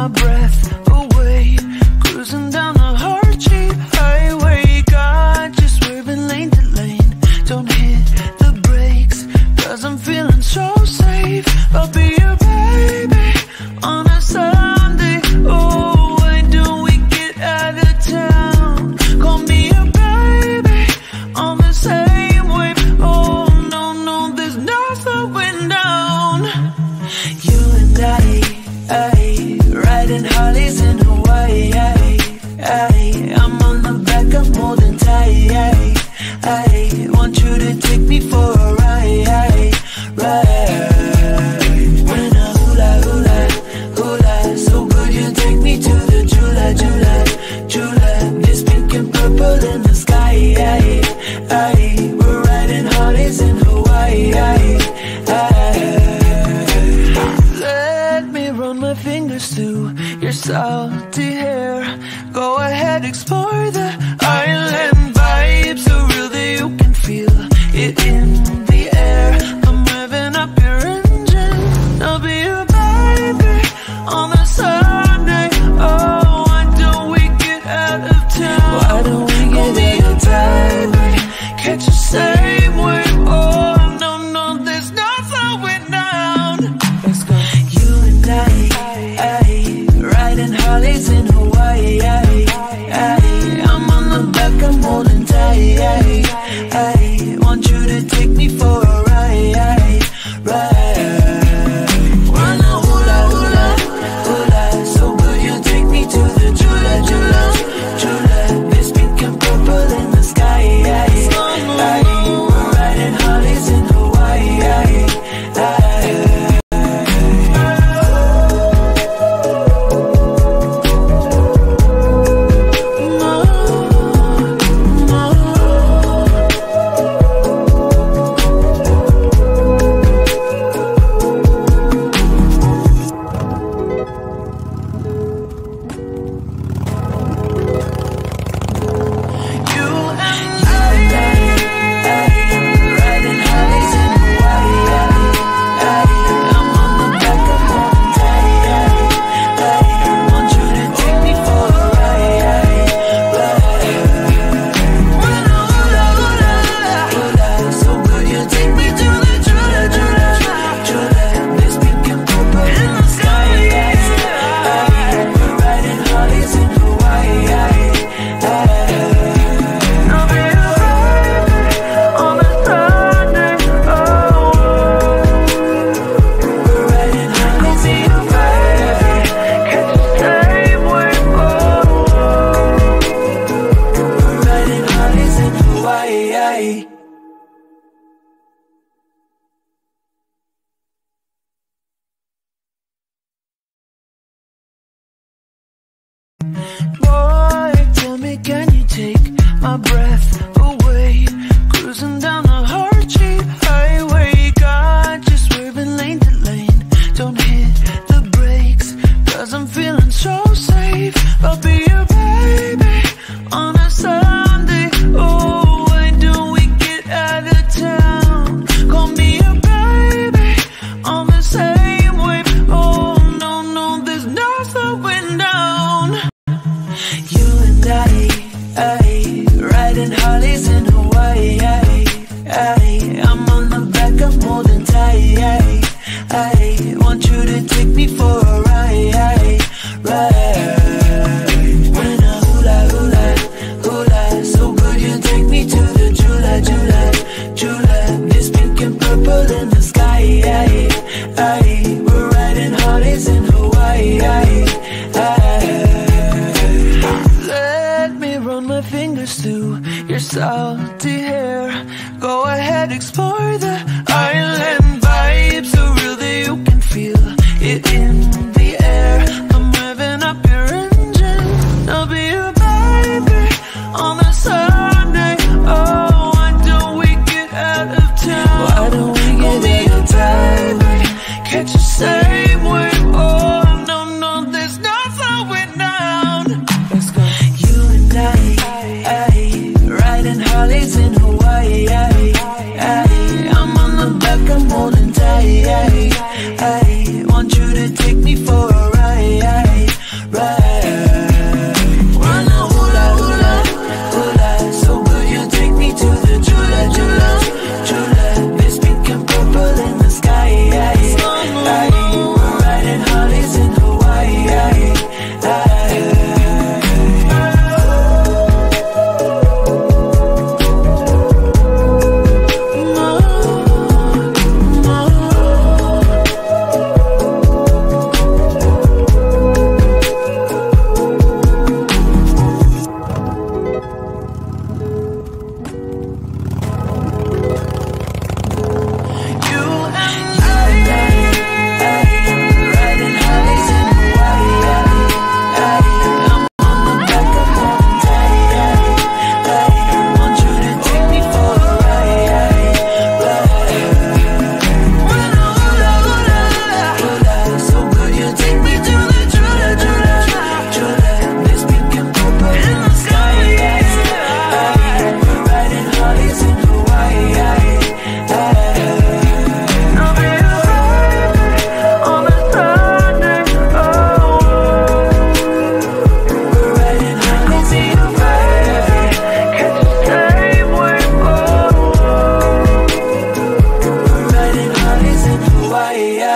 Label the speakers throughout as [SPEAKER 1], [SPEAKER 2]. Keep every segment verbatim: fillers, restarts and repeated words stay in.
[SPEAKER 1] my breath away, cruising down the hard cheap highway. Got you swerving lane to lane, don't hit the brakes, cause I'm feeling so safe. I'll be your baby on a Sunday. Oh, why don't we get out of town? Call me your baby on the same wave. Oh no, no, there's no slowing down. You and I, I riding Harleys in Hawaii. I, I, I'm on the back, I'm holding tight. I, I want you to take me for a ride, ride. When a hula hula hula, so good you take me to the Jula Jula Jula. This pink and purple in the sky. I, I, we're riding Harleys in Hawaii. I, I, let me run my fingers through your salty hair. Go ahead, explore the island vibe, so real that you can feel it in the air. I'm revving up your engine, I'll be your baby on a Sunday. Oh, why don't we get out of town? Why don't we get out of town? Catch the same wave. Oh no, no, there's no slowing down. Let's go. You and I, I riding Harleys in Hawaii. I, I, I'm on the back, I'm holding tight. I, I want you to take me for a ride, ride. Run a hula hula hula, so good you take me to the Jula Jula Jula. This pink and purple in the sky. I, I, we're riding Harleys in Hawaii. I, I, boy, tell me, can you take my breath away? Cruising down the hard cheap highway. Got you swerving lane to lane, don't hit the brakes, cause I'm feeling so safe. I'll be your baby on a Sunday. Oh, why don't we get out of town? Call me your baby on the same wave. Oh no, no, there's no slowing down. You and I, I riding Harleys in Hawaii. I, I, I'm on the back, I'm holding tight. I, I want you to take me for a ride, ride. When a hula hula hula, so good you take me to the Jula Jula Jula. This pink and purple in the sky. I, I, we're riding Harleys in Hawaii. I, I, let me run my fingers through your salty hair. Go ahead, explore the island vibe, so real that you can feel it in the air. I'm revving up your engine, I'll be your baby on a Sunday. Oh, why don't we get out of town? Why don't we get out of town? Catch the same wave. Oh no, no, there's no slowing down. Let's go. You and I, I riding Harleys in Hawaii. I, I, I'm on the back, I'm holding tight. I, I want you to take me for a ride,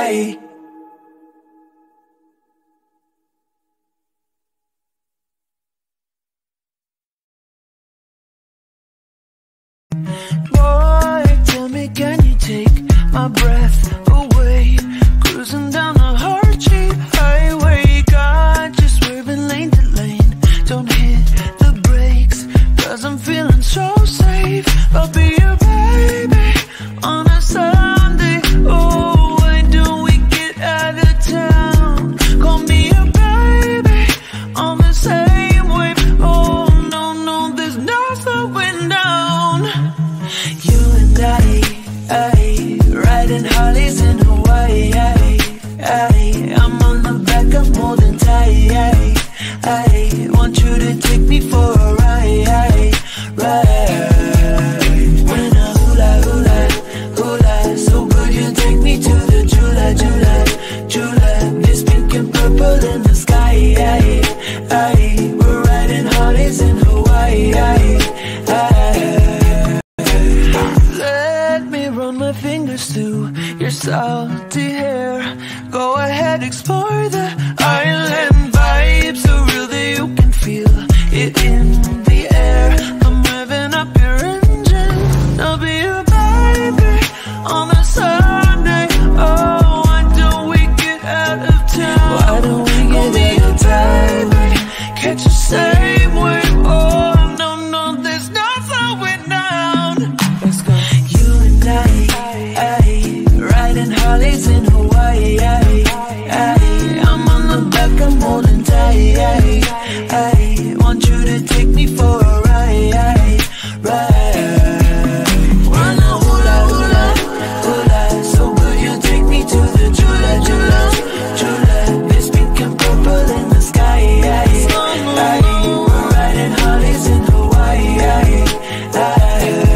[SPEAKER 1] Hawaii. Boy, tell me, can you take my breath away? Cruising down a hard-cheap highway, got you swerving lane to lane. Don't hit the brakes, cause I'm feeling so safe. I'll be your baby on a Sunday. Oh, why don't we get out of town? Call me your baby on the same wave. Oh, no, no, there's no slowing down. You and I, I, riding Harleys in Hawaii. I, I, I'm on the back, I'm holding tight. I, I want you to take me for a ride, ride. When a hula-hula, hula, so good you take me to the Jula, Jula, Jula. It's pink and purple in the sky. I, I, we're riding Harleys in Hawaii. I, I, let me run my fingers through your salty hair. Go ahead, explore the island vibe, so real that you can feel it in the air. I'm revving up your engine, I'll be your baby on a Sunday. Oh, why don't we get out of town? Why don't we get out of town? Catch the same wave. Oh, no, no, there's no slowing down. Let's go. You and I, I, riding Harleys in Hawaii. I, I, I'm on the back, I'm holding tight. I, I want you to take me for a ride, ride. Run a hula, hula, hula, so good you take me to the Jula, Jula, Jula. It's pink and purple in the sky. I, I, we're riding Harleys in Hawaii. I, I,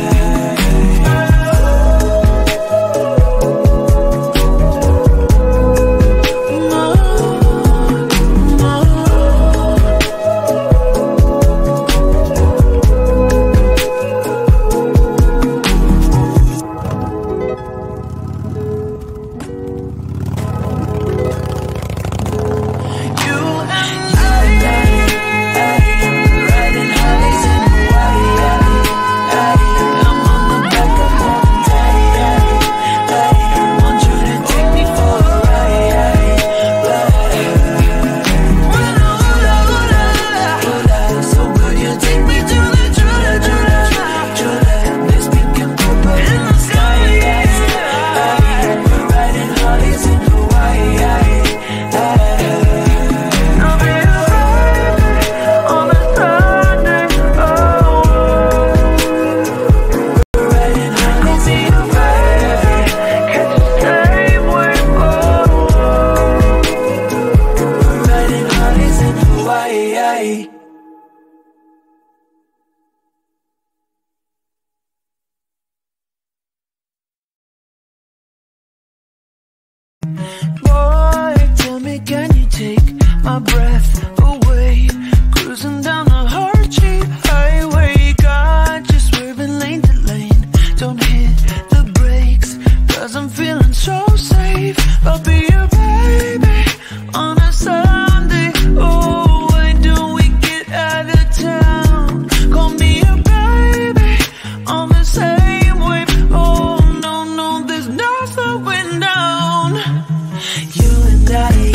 [SPEAKER 1] boy, tell me, can you take my breath away? Cruising down a hard-cheap highway, got you swerving lane to lane. Don't hit the brakes, cause I'm feeling so safe. I'll be your baby on a Sunday. Oh, why don't we get out of town? Call me your baby on the same wave. Oh, no, no, there's no slowing down. You and I,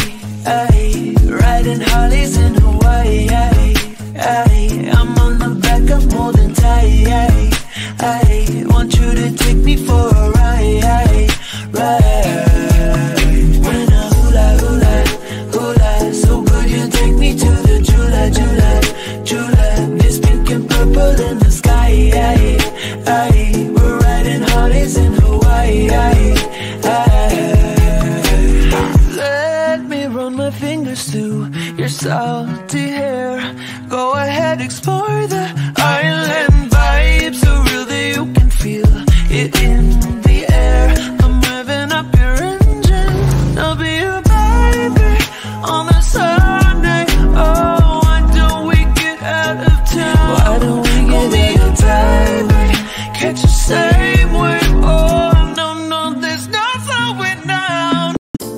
[SPEAKER 1] I, riding Harleys in Hawaii. I, I, I'm on the back, I'm holding tight. I, I want you to take me for a ride, ride. When a hula, hula, hula, so good you take me to the Jula, Jula, Jula. It's pink and purple in the sky. I, I, we're riding Harleys in Hawaii. I, I, let me run my fingers through your salty hair. Go ahead, explore the island vibe, so real that you can feel it in the air. I'm revving up your engine, I'll be your baby on a Sunday. Oh, why don't we get out of town? Why don't we get out of town? Catch the same wave. Oh, no, no, there's no slowing down.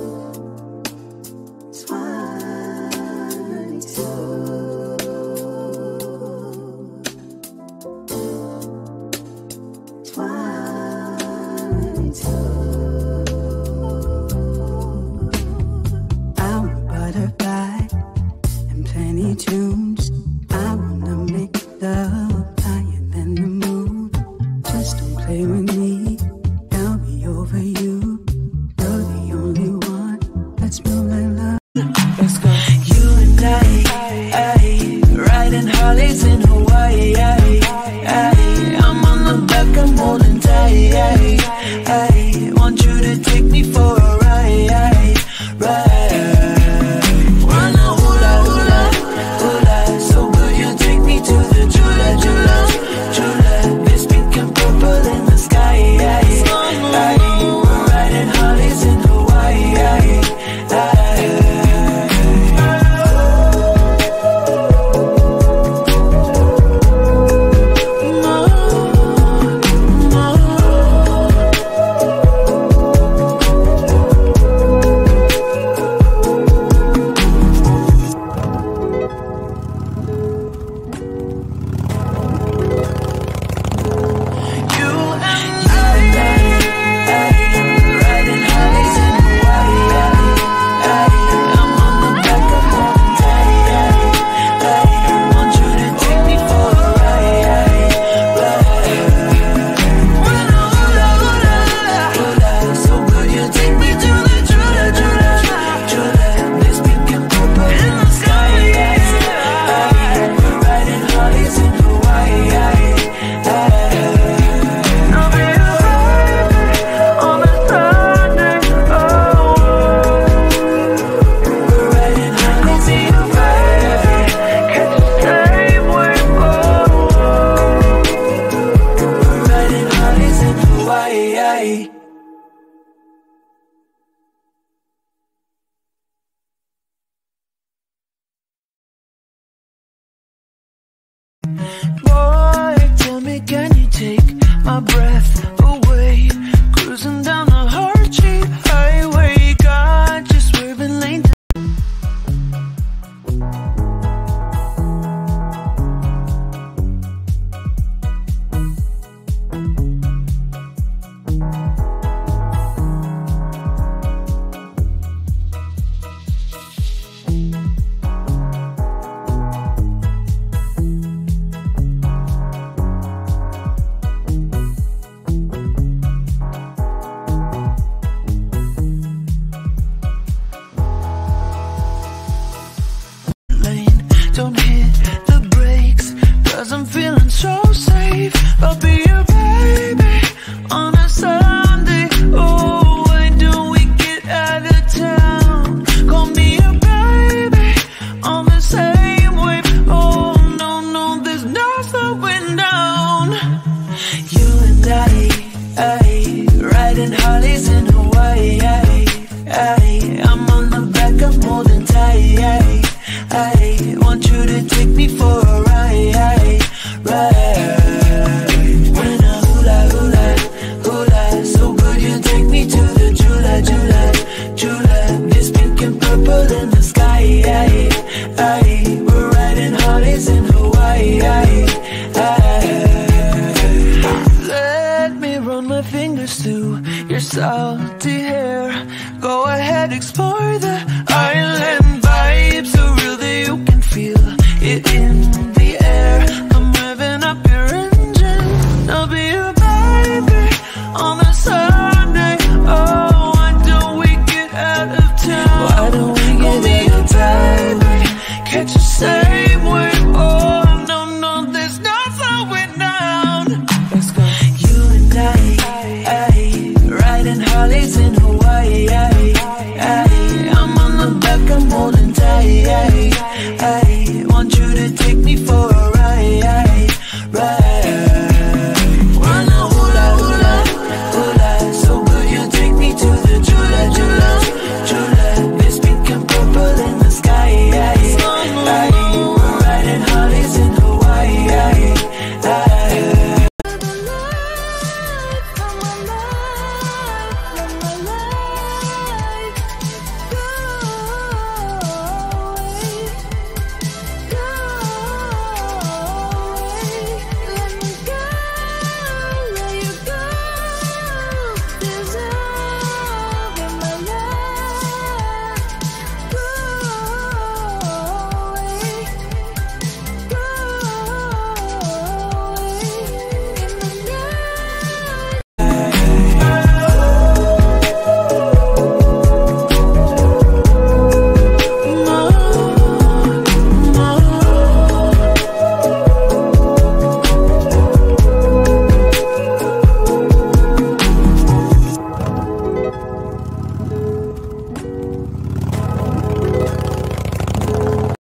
[SPEAKER 1] smell like love. Let's go. You and I, I riding Harleys in Hawaii. I, I, I'm on the back, I'm holding tight. I, I want you to take me for a ride, ride. Wanna hula hula, hula, so good you take me to the Jula, Jula, Jula. This pink and purple in the sky. I, I, we're riding Harleys in Hawaii. I, I, boy, tell me, can you take my breath away? Cruising down the heart-shaped highway, got you swerving lane to don't hit the brakes, cause I'm feeling so safe. I'll be your baby on a Sunday. Oh, why don't we get out of town? Call me a baby on the same wave. Oh, no, no, there's no slowing down. You and I, I riding Harleys in Hawaii. I, I, I'm on the back, I'm holding tight. I, I want you to take me for a ride, ride. When I hula hula, hula, so good you take me to the Jula, Jula, Jula. This pink and purple in the sky. I, I, we're riding Harleys in Hawaii. I, I, let me run my fingers through your salty hair. Go ahead, explore the island.